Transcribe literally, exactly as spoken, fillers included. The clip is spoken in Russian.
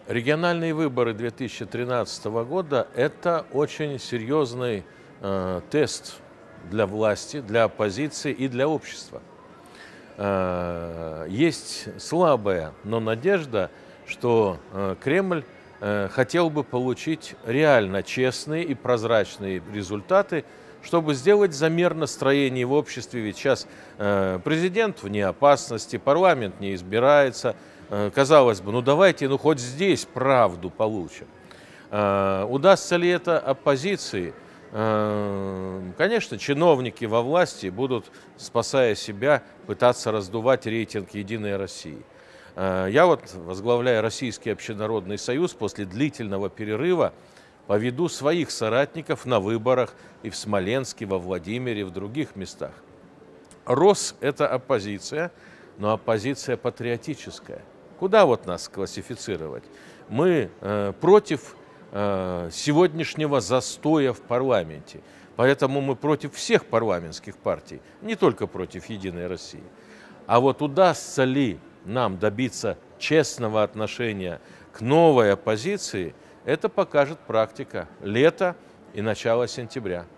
Региональные выборы две тысячи тринадцатого года – это очень серьезный э, тест для власти, для оппозиции и для общества. Э, есть слабая, но надежда, что э, Кремль э, хотел бы получить реально честные и прозрачные результаты, чтобы сделать замер настроений в обществе. Ведь сейчас э, президент вне опасности, парламент не избирается. Э, казалось бы, ну давайте, ну хоть здесь правду получим. Э, удастся ли это оппозиции? Э, конечно, чиновники во власти будут, спасая себя, пытаться раздувать рейтинг «Единой России». Э, я вот, возглавляя Российский общенародный союз, после длительного перерыва поведу своих соратников на выборах и в Смоленске, во Владимире, в других местах. РОС – это оппозиция, но оппозиция патриотическая. Куда вот нас классифицировать? Мы э, против э, сегодняшнего застоя в парламенте, поэтому мы против всех парламентских партий, не только против «Единой России». А вот удастся ли нам добиться честного отношения к новой оппозиции, это покажет практика лета и начало сентября.